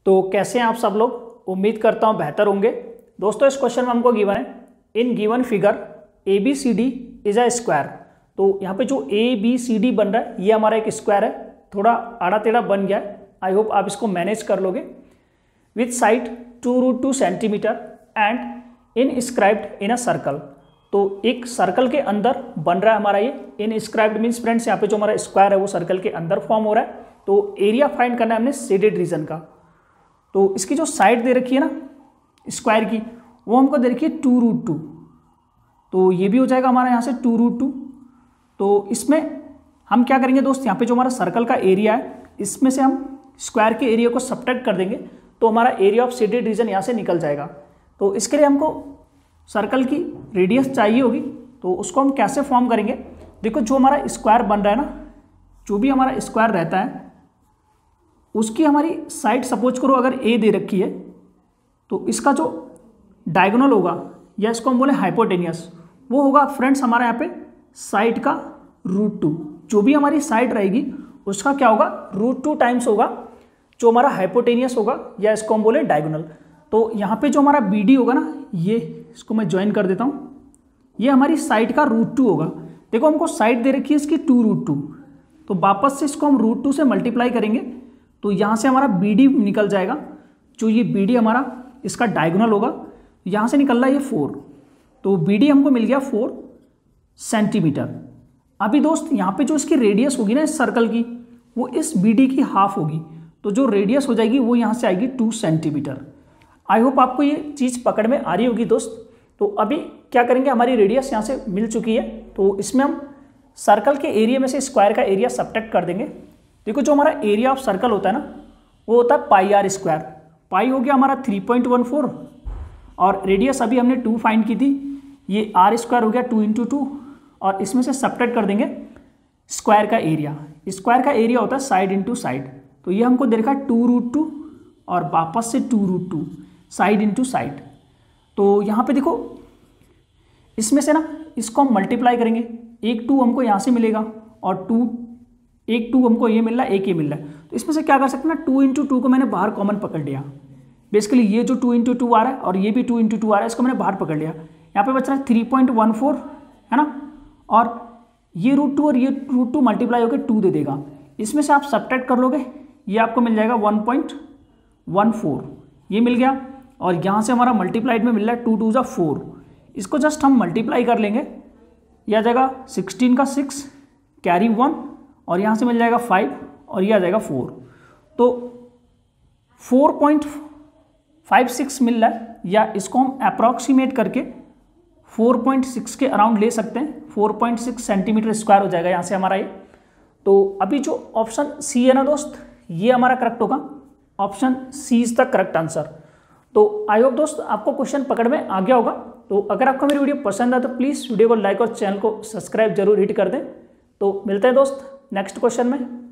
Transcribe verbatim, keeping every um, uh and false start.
तो कैसे हैं आप सब लोग। उम्मीद करता हूँ बेहतर होंगे। दोस्तों इस क्वेश्चन में हमको गिवन है in given figure A B C D is a square. तो यहाँ पे जो ए बी सी डी बन रहा है ये हमारा एक स्क्वायर है, थोड़ा आड़ा टेढ़ा बन गया है। आई होप आप इसको मैनेज कर लोगे। With side two root two centimetre and inscribed in a circle. तो एक सर्कल के अंदर बन रहा है हमारा ये। इन स्क्राइब्ड मीन्स फ्रेंड्स यहाँ पे जो हमारा स्क्वायर है वो सर्कल के अंदर फॉर्म हो रहा है। तो एरिया फाइंड करना है हमने शेडेड रीजन का। तो इसकी जो साइड दे रखी है ना स्क्वायर की, वो हमको दे रखी है टू रूट टू। तो ये भी हो जाएगा हमारा यहाँ से टू रूट टू। तो इसमें हम क्या करेंगे दोस्त, यहाँ पे जो हमारा सर्कल का एरिया है इसमें से हम स्क्वायर के एरिया को सब्ट्रैक्ट कर देंगे तो हमारा एरिया ऑफ शेडेड रीजन यहाँ से निकल जाएगा। तो इसके लिए हमको सर्कल की रेडियस चाहिए होगी। तो उसको हम कैसे फॉर्म करेंगे, देखो जो हमारा स्क्वायर बन रहा है ना, जो भी हमारा स्क्वायर रहता है उसकी हमारी साइड सपोज करो अगर ए दे रखी है तो इसका जो डायगोनल होगा या इसको हम बोले हाइपोटेनियस, वो होगा फ्रेंड्स हमारा यहाँ पे साइड का रूट टू। जो भी हमारी साइड रहेगी उसका क्या होगा, रूट टू टाइम्स होगा जो हमारा हाइपोटेनियस होगा या इसको हम बोले डायगोनल। तो यहाँ पे जो हमारा बी डी होगा ना, ये इसको मैं ज्वाइन कर देता हूँ, ये हमारी साइड का रूट टू होगा। देखो हमको साइड दे रखी है इसकी टू रूट टू, तो वापस से इसको हम रूट टू से मल्टीप्लाई करेंगे तो यहाँ से हमारा बी डी निकल जाएगा। जो ये बी डी हमारा इसका डायगोनल होगा, यहाँ से निकल रहा है ये फोर। तो बी डी हमको मिल गया फोर सेंटीमीटर। अभी दोस्त यहाँ पे जो इसकी रेडियस होगी ना इस सर्कल की, वो इस बी डी की हाफ होगी। तो जो रेडियस हो जाएगी वो यहाँ से आएगी टू सेंटीमीटर। आई होप आपको ये चीज़ पकड़ में आ रही होगी दोस्त। तो अभी क्या करेंगे, हमारी रेडियस यहाँ से मिल चुकी है तो इसमें हम सर्कल के एरिया में से स्क्वायर का एरिया सब्ट्रैक्ट कर देंगे। देखो जो हमारा एरिया ऑफ सर्कल होता है ना, वो होता है पाई आर स्क्वायर। पाई हो गया हमारा थ्री पॉइंट वन फोर और रेडियस अभी हमने टू फाइंड की थी, ये आर स्क्वायर हो गया टू इंटू टू। और इसमें से सब्ट्रैक्ट कर देंगे स्क्वायर का एरिया। स्क्वायर का एरिया होता है साइड इंटू साइड। तो ये हमको दे रखा है टू रूट टू और वापस से two root two side into side. तो यहाँ पे देखो इसमें से ना इसको हम मल्टीप्लाई करेंगे, एक टू हमको यहाँ से मिलेगा और टू एक टू हमको ये मिल रहा है, एक ये मिल रहा है। तो इसमें से क्या कर सकते हैं ना, टू इंटू टू को मैंने बाहर कॉमन पकड़ लिया। बेसिकली ये जो टू इंटू टू आ रहा है और ये भी टू इंटू टू आ रहा है, इसको मैंने बाहर पकड़ लिया। यहाँ पे बच रहा है थ्री पॉइंट वन फोर है ना, और ये रूट टू और ये रूट टू मल्टीप्लाई होकर टू दे देगा। इसमें से आप सब्ट्रैक्ट कर लोगे, ये आपको मिल जाएगा वन पॉइंट वन फोर, ये मिल गया। और यहाँ से हमारा मल्टीप्लाइड में मिल रहा है टू टू ज़ा फोर। इसको जस्ट हम मल्टीप्लाई कर लेंगे, यह आ जाएगा सिक्सटीन का सिक्स कैरी वन और यहाँ से मिल जाएगा फाइव और ये आ जाएगा फोर। तो फोर पॉइंट फाइव सिक्स मिल रहा है, या इसको हम अप्रॉक्सीमेट करके फोर पॉइंट सिक्स के अराउंड ले सकते हैं। Four point six centimetre square हो जाएगा यहाँ से हमारा ये। तो अभी जो ऑप्शन सी है ना दोस्त, ये हमारा करेक्ट होगा। Option C is the correct answer. तो आई होप दोस्त आपको क्वेश्चन पकड़ में आ गया होगा। तो अगर आपको मेरी वीडियो पसंद आए तो प्लीज़ वीडियो को लाइक और चैनल को सब्सक्राइब जरूर हिट कर दें। तो मिलते हैं दोस्त नेक्स्ट क्वेश्चन में।